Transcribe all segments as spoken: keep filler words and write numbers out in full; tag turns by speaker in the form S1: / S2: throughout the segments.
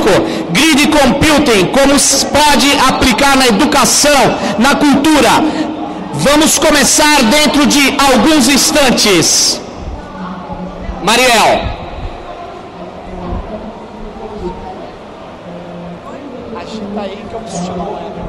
S1: público, grid computing, como se pode aplicar na educação, na cultura. Vamos começar dentro de alguns instantes. Mariel. Agita aí que eu preciso chamar o André.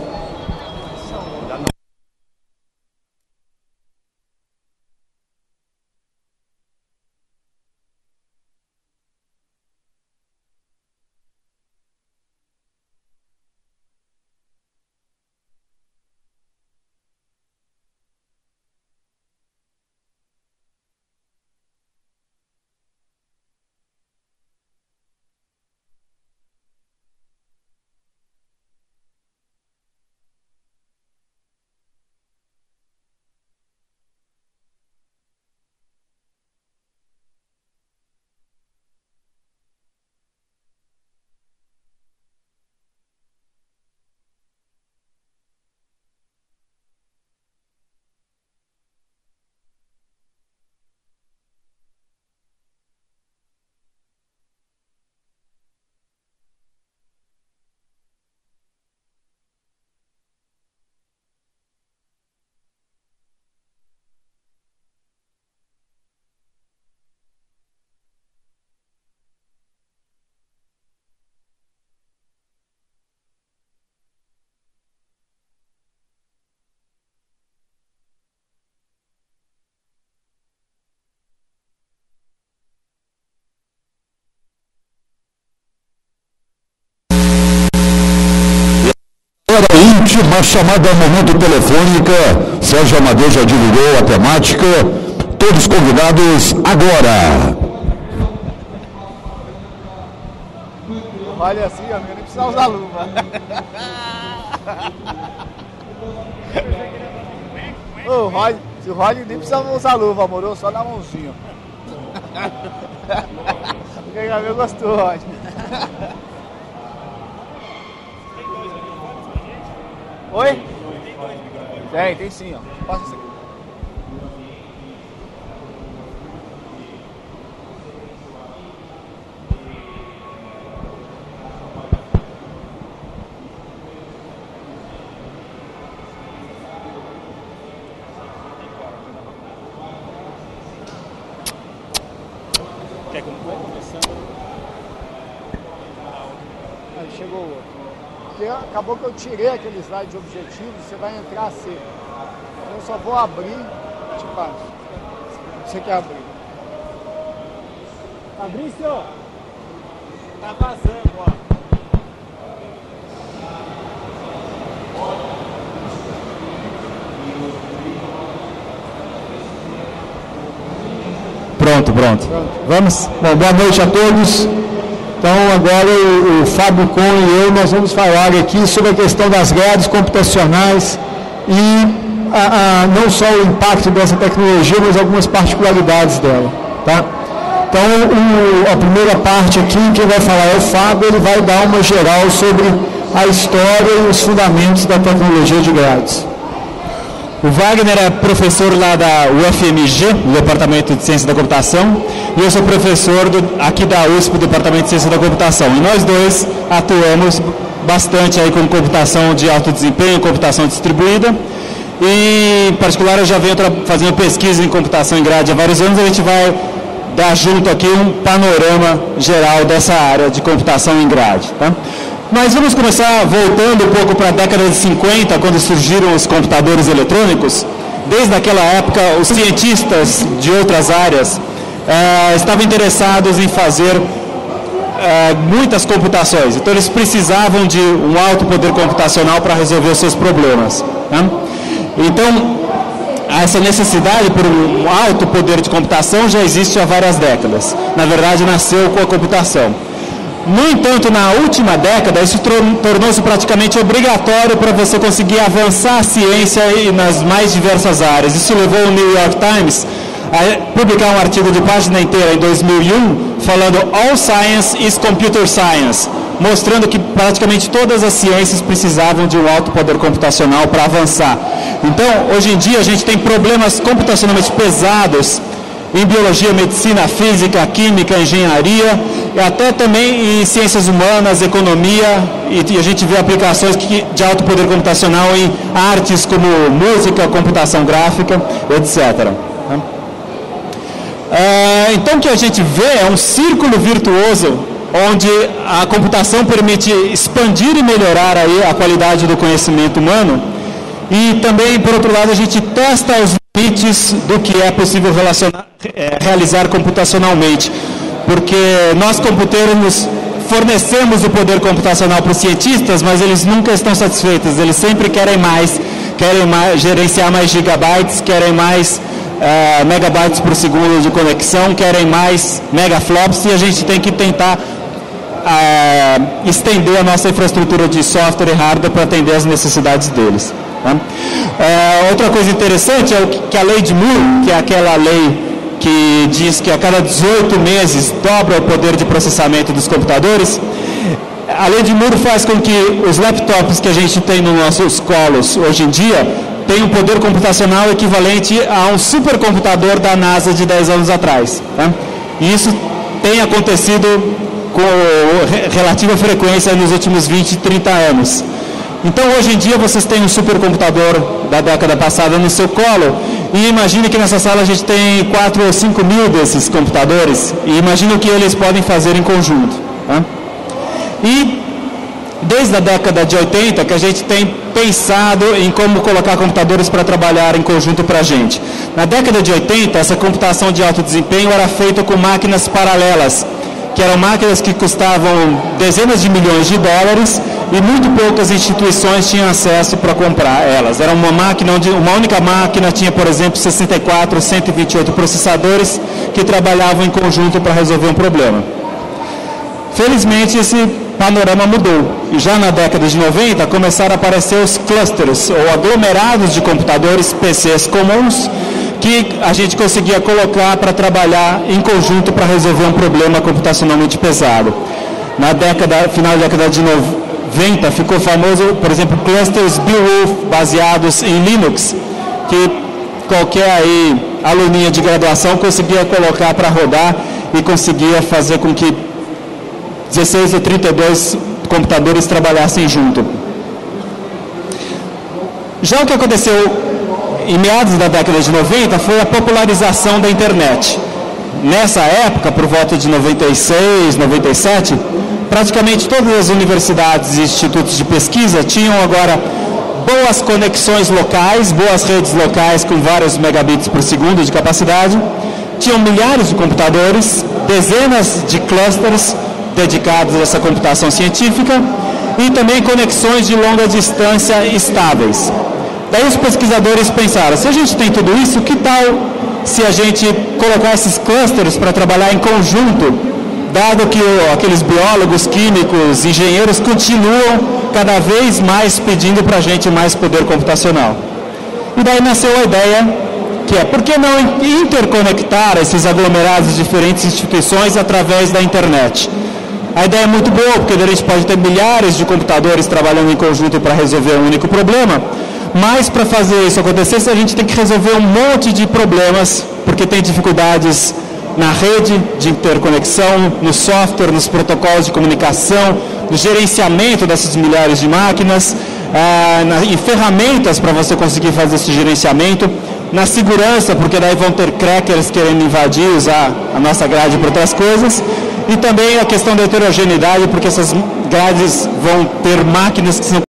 S2: Uma chamada ao momento telefônica, Sérgio Amadeu já divulgou a temática, todos convidados agora.
S3: Olha assim, amigo, nem precisa usar luva. Ô, Rod, se o Rod nem precisa usar luva, amor, só na mãozinha. Porque o amigo gostou, Rod. Oi? Tem, tem sim, ó. Passa isso aqui.
S4: Quer que eu vou começando?
S3: Aí chegou o outro. Porque acabou que eu tirei aquele slide de objetivos, você vai entrar seco. Eu só vou abrir, tipo, você quer abrir. Fabrício!
S4: Tá vazando, ó.
S5: Pronto, pronto. Pronto. Vamos? Bom, boa noite a todos. Então, agora o, o Fábio Kohn e eu, nós vamos falar aqui sobre a questão das grades computacionais e a, a, não só o impacto dessa tecnologia, mas algumas particularidades dela. Tá? Então, o, a primeira parte aqui, quem vai falar é o Fábio, ele vai dar uma geral sobre a história e os fundamentos da tecnologia de grades.
S6: O Wagner é professor lá da U F M G, do Departamento de Ciência da Computação, e eu sou professor do, aqui da U S P, do Departamento de Ciência da Computação. E nós dois atuamos bastante aí com computação de alto desempenho, computação distribuída, e em particular eu já venho fazendo pesquisa em computação em grade há vários anos. A gente vai dar junto aqui um panorama geral dessa área de computação em grade. Tá? Mas vamos começar voltando um pouco para a década de cinquenta, quando surgiram os computadores eletrônicos. Desde aquela época, os cientistas de outras áreas eh, estavam interessados em fazer eh, muitas computações. Então, eles precisavam de um alto poder computacional para resolver os seus problemas. Tá? Então, essa necessidade por um alto poder de computação já existe há várias décadas. Na verdade, nasceu com a computação. No entanto, na última década, isso tornou-se praticamente obrigatório para você conseguir avançar a ciência nas mais diversas áreas. Isso levou o New York Times a publicar um artigo de página inteira em dois mil e um, falando All Science is Computer Science, mostrando que praticamente todas as ciências precisavam de um alto poder computacional para avançar. Então, hoje em dia, a gente tem problemas computacionalmente pesados em biologia, medicina, física, química, engenharia, e até também em ciências humanas, economia, e, e a gente vê aplicações que, de alto poder computacional em artes como música, computação gráfica, etcétera. É, então o que a gente vê é um círculo virtuoso onde a computação permite expandir e melhorar aí a qualidade do conhecimento humano, e também, por outro lado, a gente testa os limites do que é possível relacionar, é, realizar computacionalmente, porque nós computeiros fornecemos o poder computacional para os cientistas, mas eles nunca estão satisfeitos, eles sempre querem mais, querem mais, gerenciar mais gigabytes, querem mais uh, megabytes por segundo de conexão, querem mais megaflops, e a gente tem que tentar uh, estender a nossa infraestrutura de software e hardware para atender as necessidades deles. Tá? Uh, outra coisa interessante é o que a lei de Moore, que é aquela lei que diz que a cada dezoito meses dobra o poder de processamento dos computadores, a lei de Moore faz com que os laptops que a gente tem nos nossos colos hoje em dia tenham um poder computacional equivalente a um supercomputador da NASA de dez anos atrás. Tá? E isso tem acontecido com relativa frequência nos últimos vinte, trinta anos. Então, hoje em dia, vocês têm um supercomputador da década passada no seu colo, e imagine que nessa sala a gente tem quatro ou cinco mil desses computadores, e imagine o que eles podem fazer em conjunto. Tá? E, desde a década de oitenta, que a gente tem pensado em como colocar computadores para trabalhar em conjunto para a gente. Na década de oitenta, essa computação de alto desempenho era feita com máquinas paralelas, que eram máquinas que custavam dezenas de milhões de dólares, e muito poucas instituições tinham acesso para comprar elas. Era uma máquina onde uma única máquina tinha, por exemplo, sessenta e quatro, cento e vinte e oito processadores que trabalhavam em conjunto para resolver um problema. Felizmente, esse panorama mudou. E já na década de noventa, começaram a aparecer os clusters, ou aglomerados de computadores, P Cs comuns, que a gente conseguia colocar para trabalhar em conjunto para resolver um problema computacionalmente pesado. Na década, final da década de noventa, ficou famoso, por exemplo, clusters Beowulf baseados em Linux, que qualquer aí aluninha de graduação conseguia colocar para rodar e conseguia fazer com que dezesseis ou trinta e dois computadores trabalhassem junto. Já o que aconteceu em meados da década de noventa foi a popularização da internet. Nessa época, por volta de noventa e seis, noventa e sete, praticamente todas as universidades e institutos de pesquisa tinham agora boas conexões locais, boas redes locais com vários megabits por segundo de capacidade, tinham milhares de computadores, dezenas de clusters dedicados a essa computação científica e também conexões de longa distância estáveis. Daí os pesquisadores pensaram, se a gente tem tudo isso, que tal se a gente colocar esses clusters para trabalhar em conjunto, dado que o, aqueles biólogos, químicos, engenheiros continuam cada vez mais pedindo para a gente mais poder computacional. E daí nasceu a ideia, que é, por que não interconectar esses aglomerados de diferentes instituições através da internet? A ideia é muito boa, porque a gente pode ter milhares de computadores trabalhando em conjunto para resolver um único problema, mas para fazer isso acontecer, a gente tem que resolver um monte de problemas, porque tem dificuldades na rede de interconexão, no software, nos protocolos de comunicação, no gerenciamento dessas milhares de máquinas, ah, na, em ferramentas para você conseguir fazer esse gerenciamento, na segurança, porque daí vão ter crackers querendo invadir, usar a nossa grade para outras coisas, e também a questão da heterogeneidade, porque essas grades vão ter máquinas que são